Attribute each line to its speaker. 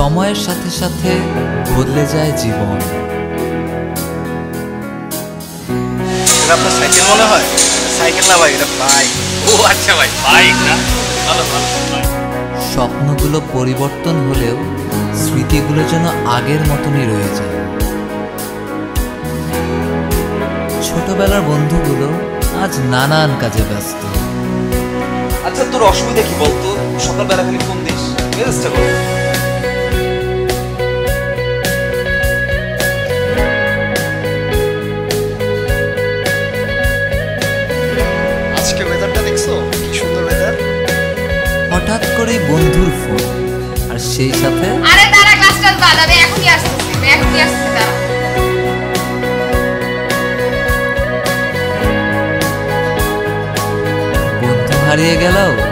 Speaker 1: সময়ের সাথে সাথে বদলে যায় জীবন।
Speaker 2: এটা আপনার সাইকেল মনে হয়? সাইকেল না ভাই, এটা বাইক।
Speaker 3: ও আচ্ছা ভাই, বাইক না? ভালো ভালো।
Speaker 1: স্বপ্নগুলো পরিবর্তন হলেও স্মৃতিগুলো যেন আগের মতনই রয়ে যায়। ছোটবেলার বন্ধুগুলো আজ নানান কাজে ব্যস্ত।
Speaker 2: আচ্ছা, তোর অসুবিধা কি বলতো? সকালবেলা খালি ফোন দিস, মেসেজটা কর। আজকে ওয়েদারটা দেখছো? কি সুন্দর ওয়েদার।
Speaker 1: হঠাৎ করেই বন্ধুর ফোন, আর সেই সাথে
Speaker 4: আরে তারা ক্লাসটা বাদ, আমি এখনই আসতেছি তারা।
Speaker 1: বন্ধু হারিয়ে গেলেও